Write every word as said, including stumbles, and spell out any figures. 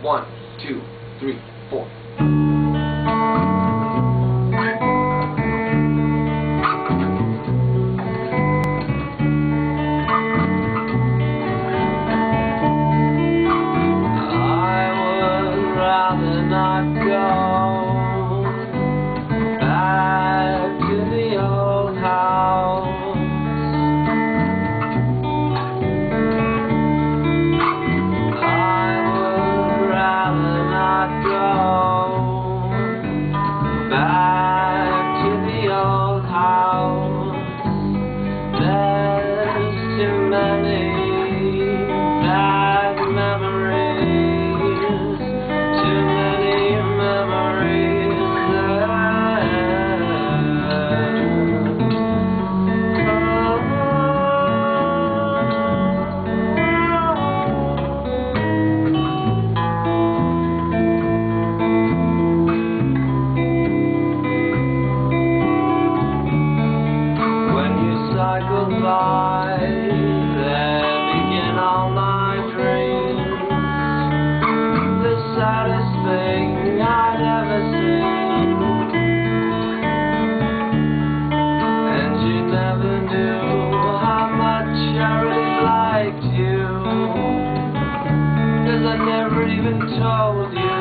One, two, three, four. By, there begin all my dreams. The saddest thing I'd ever seen. And you never knew how much I really liked you, 'cause I never even told you.